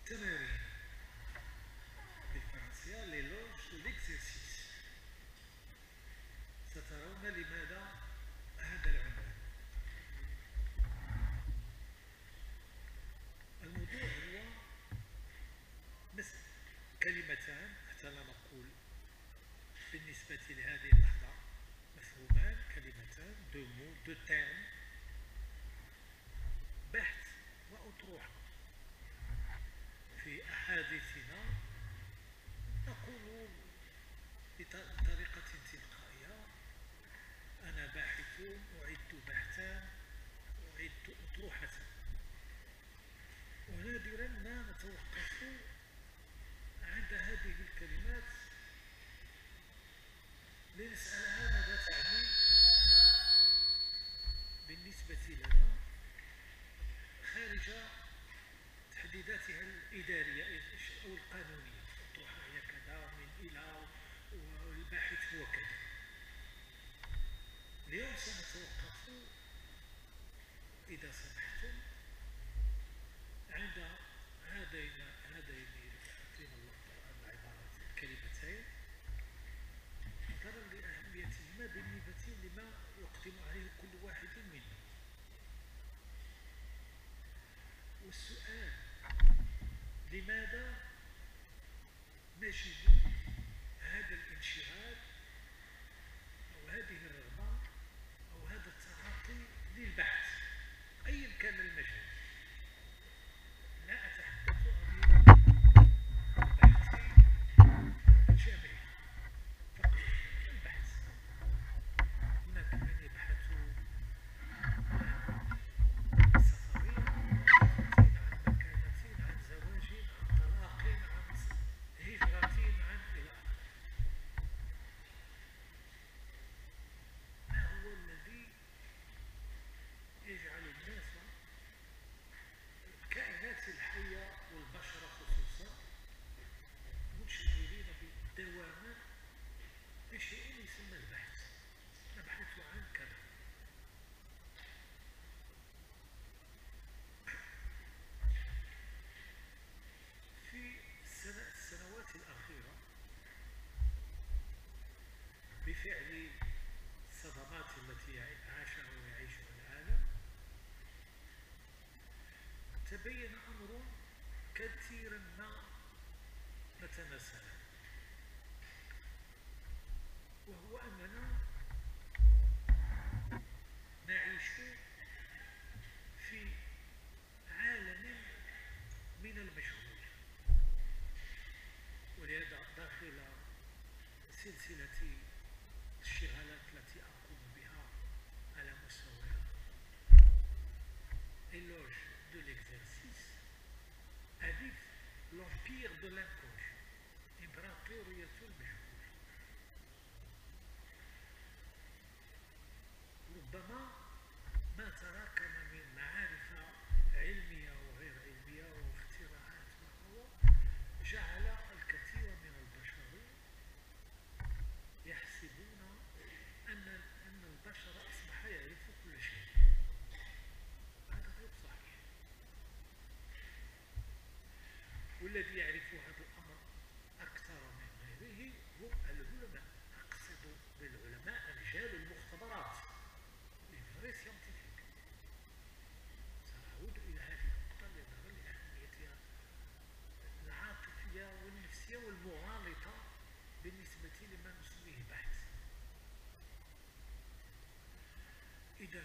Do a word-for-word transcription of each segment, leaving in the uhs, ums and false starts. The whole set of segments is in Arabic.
تمارين بالفرنسية l'éloge de l'exercice. سترون لماذا هذا العنوان. الموضوع هو مثل كلمتان حتى لا نقول بالنسبة لهذه اللحظة مفهومان، كلمتان دو مو دو تيرم، بحث وأطروحة. في أحاديثنا نقول بطريقة تلقائية أنا باحث، أعد بحثا، أعد أطروحة، ونادرا ما نتوقف عند هذه الكلمات لنسألها ماذا تعني بالنسبة لنا خارج تحديداتها الإدارية أو القانونية. أطروحة هي كذا، من إلى، والباحث هو كذا. اليوم سنتوقف إذا سمحتم عند هذين هذين العبارات الكلمتين نظرا لأهميتهما بالنسبة لما يقدم عليه كل واحد منا. والسؤال لماذا نجد هذا الانشغال أو هذه الرغبة أو هذا التعاطي للبحث أيا كان المجال. لا أتحدث عن البحث الجامعي فقط، البحث. هناك من يبحث عن سفر، عن مكانة، عن زواج، عن طلاق، عن هجرة، عن إلى آخره. ما هو الذي يجعل الناس، الكائنات الحية والبشر خصوصا، منشغلين بالدوام بشيء يسمى البحث؟ نبحث عن كذا. في السنوات الأخيرة بفعل الصدمات التي عاشها ويعيشها العالم تبين أمر كثيرا ما نتناساه، وهو أننا نعيش في عالم من المجهول. ولهذا داخل سلسلة الاشتغالات التي أقوم بها على مستوى éloge de l'exercice ألف l'empire de l'inconnu، إمبراطورية المجهول. ربما ما تراكم من معارف علمية وغير علمية واختراعات وهو جعل الكثير من البشر يحسبون أن أن البشر أصبح يعرف كل شيء. هذا غير صحيح. والذي يعرف هذا الأمر أكثر من غيره هم العلماء. أقصد بالعلماء رجال المختبرات، الفري سيانتيفيك. سأعود إلى هذه النقطة نظرا لأهميتها العاطفية والنفسية والمغالطة بالنسبة لما نسميه بحث. إذا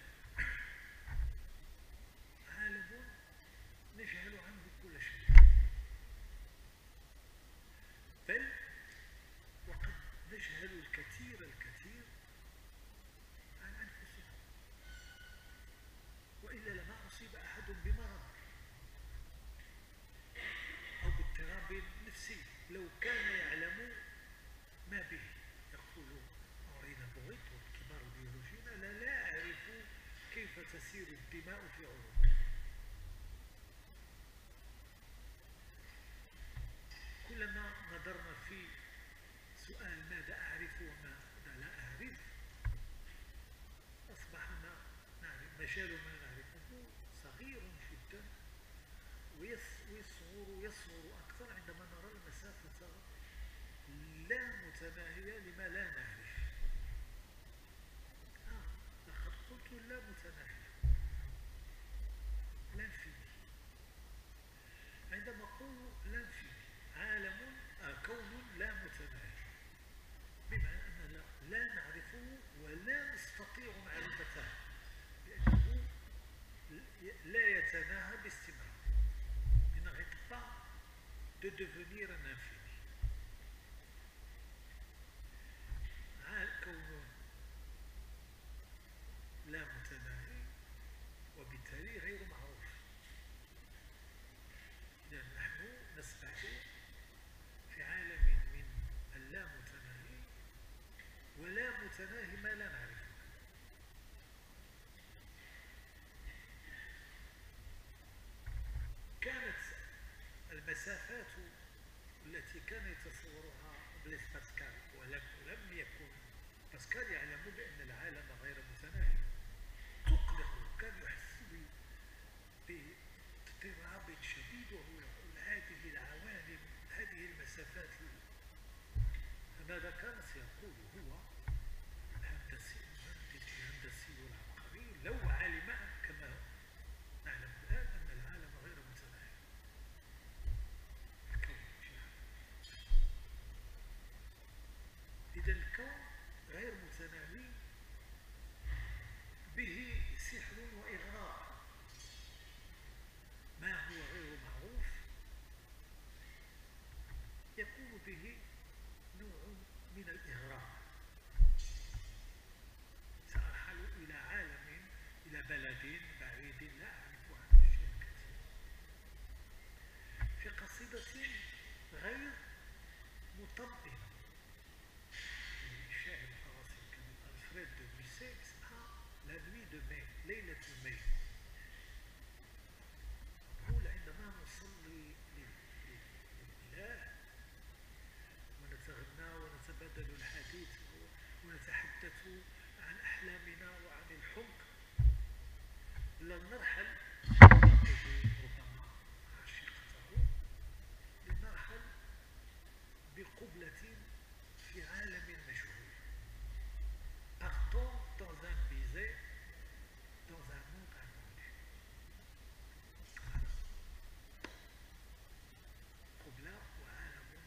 عالم نجهل عنه كل شيء، بل وقد نجهل الكثير الكثير عن أنفسنا، وإلا لما أصيب أحد بمرض أو باضطراب نفسي لو كان يعلم ما به. يقول أورين بوغيت والكبار البيولوجيين لا لا أعرف كيف تسير الدماء في عروقي. كلما نظرنا في سؤال ماذا أعرف وماذا لا أعرف أصبحنا نعرف مجال ما نعرفه صغير جدا، ويصغر يصغر أكثر عندما نرى المسافة لا متناهية لما لا نعرف. آه لقد قلت لا متناهية، لا في. عندما أقول لا في عالم آه كون لا متناهي، بمعنى أننا لا نعرفه ولا نستطيع معرفته، لأنه لا يتناهى باستمرار. Il n'arrête pas de devenir un infini. كون لا متناهي وبالتالي غير معروف. إذا نحن نسبح في عالم من اللا متناهي ولا متناهي ما لا نعرفه. كانت المسافات التي كان يتصورها بليس باسكال، ولم لم يكن باسكال يعلم بأن العالم غير متناهي، تقلق. كان يحس باضطراب شديد وهو يقول هذه العوالم، هذه المسافات. فماذا كان سيقول هو الهندسي الهندسي العبقري لو علم كما نعلم الآن أن العالم غير متناهي؟ الكون في حال. إذا الكون غير متناهي به سحر وإغراء. ما هو غير معروف يكون به نوع من الإغراء. سأرحل إلى عالم، إلى بلد بعيد لا أعرف عنه شيء كثير، في قصيدة غير مطمئنة للشاعر الفرنسي الكبير ألفريد دو ميسيت اسمها لا نوي دو ماي، ليلة ماي. يقول عندما نصلي للإله ونتغنى ونتبادل الحديث ونتحدث عن أحلامنا وعن الحب، لن نرحل ربما عشيقته، لنرحل بقبلة في عالم مشهور. Partons dans un baiser dans un monde inconnu. قبلة وعالم.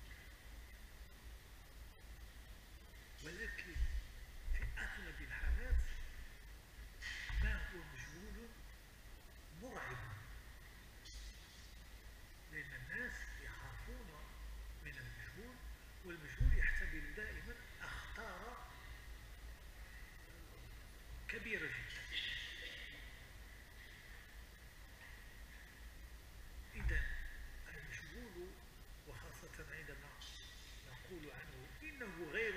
ولكن في أغلب الحالات ما هو مجهول مرعب، لأن الناس يخافون من المجهول، والمجهول يحتمل دائما أخطار كبيرة جدا. إذا المجهول، وخاصة عندما نقول عنه إنه غير